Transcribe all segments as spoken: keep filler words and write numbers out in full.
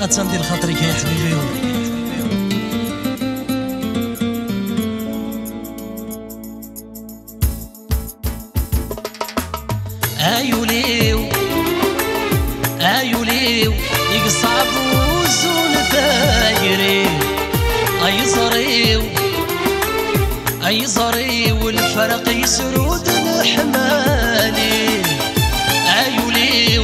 تندير خاطرك يا حبيبي. ايوليو ايوليو يقصعب وزون ثايري اي صريو اي صريو الفرق يسرود الحمالي. ايوليو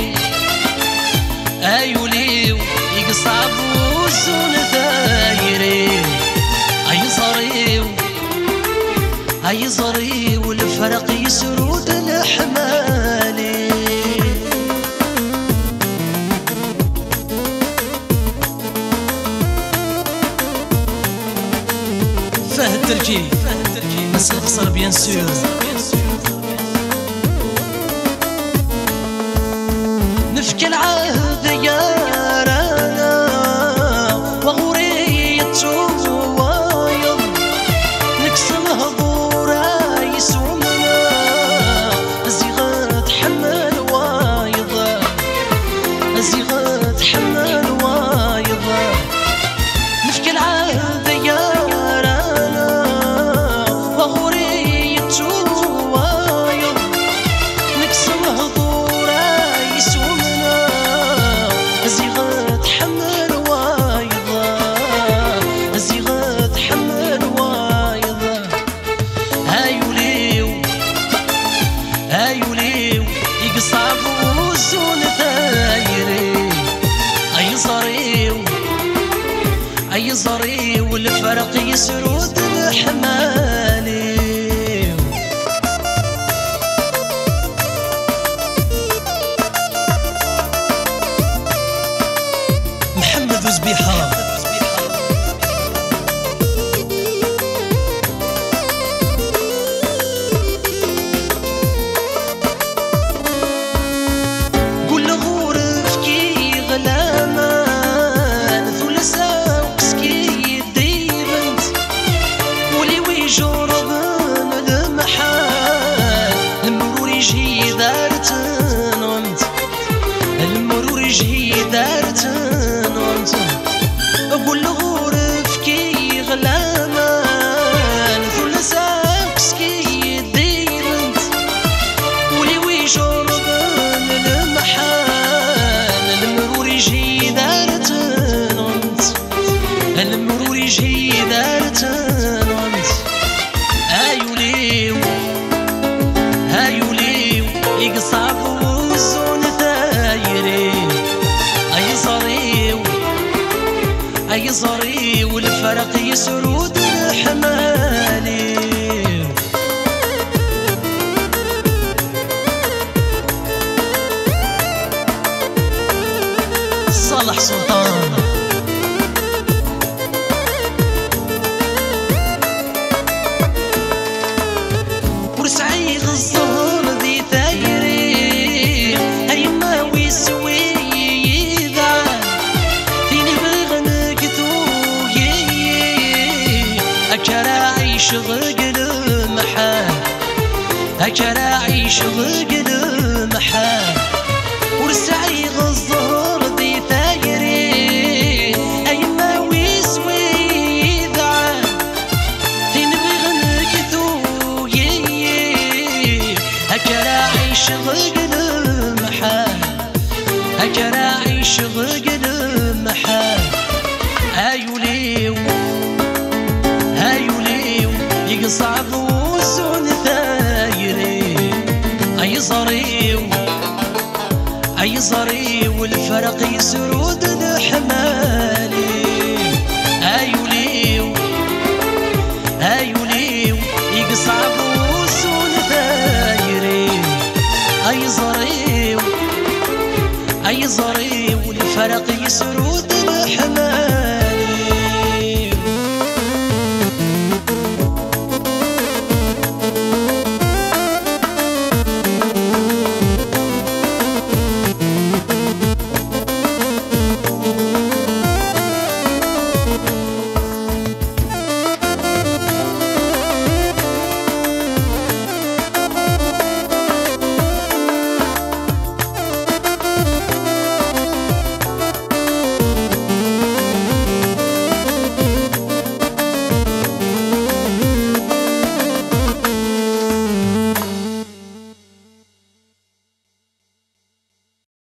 ايوليو يقصعب وزون ثايري اي صريو اي صريو الفرق يسرود الحمالي. فهد تركي بس القصر بيان سور. نفك العهد يا رانا وغوري التوايض نكسم هضورا يسومنا زيغات حمل وايضا زيغات حمل وايضا. نفك العهد يا اي صري والفرق يسرود الحمالي. محمد وزبيحة كل غورف كي غلامة جربن المحال المرور يجي دارتن وانت المرور يجي دارتن وانت. اقول لغورف كي غلامان ثلثاك سكي دير انت ولي ويجربن المحال المرور يجي دارتن وانت المرور يجي دارتن وانت. ايوليو ايوليو يقصعب وزون ثايري اي صريو اي صريو الفرق يسرود الحمالي. صالح سلطان ورسعي الزهر ذي ثايري هيما ويسوي يذعن فيني بغنك ثويي أكراعي شغل محال أكراعي شغل محال. ورسعي الزهر ذي ثايري هيما ويسوي يذعن فيني بغنك ثويي أكراعي شغل محال أكراعي شغل محال. ايوليو ايوليو يقصعب وزون ثايري اي صريو اي صريو الفرق يسرو